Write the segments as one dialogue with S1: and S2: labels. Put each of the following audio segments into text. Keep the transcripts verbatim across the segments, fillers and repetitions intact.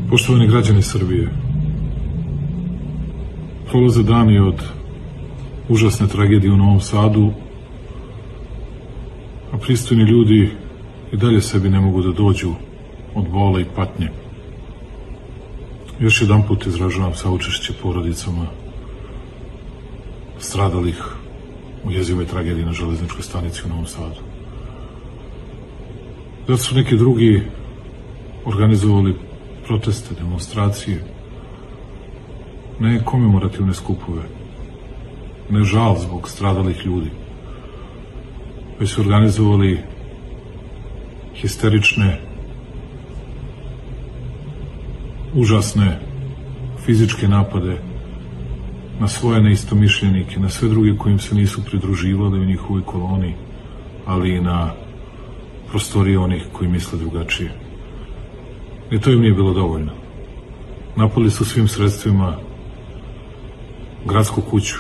S1: Poštovani građani Srbije, prolaze dani od užasne tragedije u Novom Sadu, a pristojni ljudi i dalje sebi ne mogu da dođu od bola i patnje. Još jedan put izražavam saučešće porodicama stradalih u jezivoj tragediji na železničkoj stanici u Novom Sadu. Zato su neki drugi organizovali proteste, demonstracije, ne komemorativne skupove, ne žal zbog stradalih ljudi, već su organizovali histerične, užasne fizičke napade na svoje neistomišljenike, na sve druge kojim se nisu pridruživali u njihovoj koloni, ali i na prostorije onih koji misle drugačije. I to im nije bilo dovoljno. Napali su svim sredstvima gradsku kuću,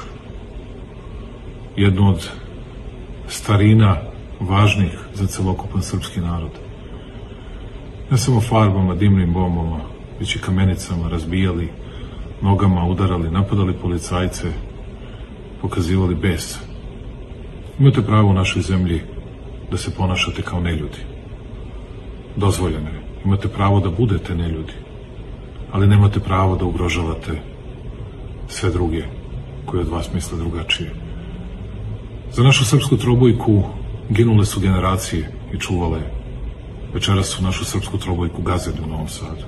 S1: jednu od starina važnih za celokupan srpski narod. Ne samo farbama, dimnim bombama, već i kamenicama razbijali, nogama udarali, napadali policajce, pokazivali bes. Imate pravo u našoj zemlji da se ponašate kao neljudi. Dozvoljeno je. Imate pravo da budete neljudi, ali nemate pravo da ugrožavate sve druge koji od vas misle drugačije. Za našu srpsku trobojku ginule su generacije i čuvale. Večeras su našu srpsku trobojku gazili u Novom Sadu.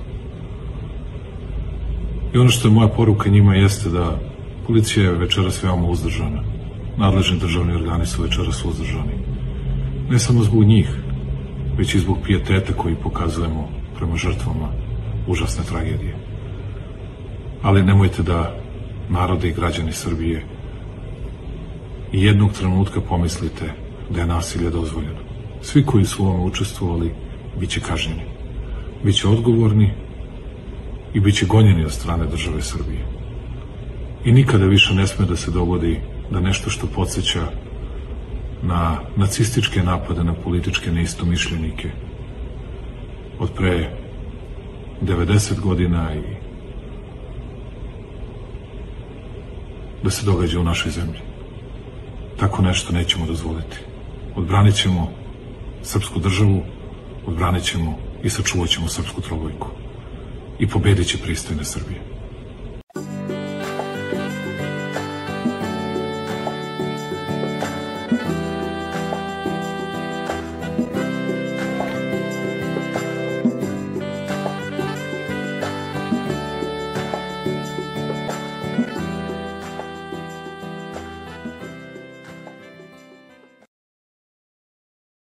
S1: I ono što je moja poruka njima jeste da policija je večeras veoma uzdržana. Nadležni državni organi su večeras uzdržani. Ne samo zbog njih, već i zbog pijeteta koji pokazujemo prema žrtvama užasne tragedije. Ali nemojte da narode i građani Srbije i jednog trenutka pomislite da je nasilje dozvoljeno. Svi koji su u ovome učestvovali biće kažnjeni, biće odgovorni i biće gonjeni od strane države Srbije. I nikada više ne sme da se dogodi da nešto što podsjeća na nacističke napade na političke neistomišljenike od pre devedeset godina i da se događa u našoj zemlji. Tako nešto nećemo dozvoliti. Odbranit ćemo srpsku državu, odbranit ćemo i sačuvat ćemo srpsku trobojku i pobedit će pristojne Srbije.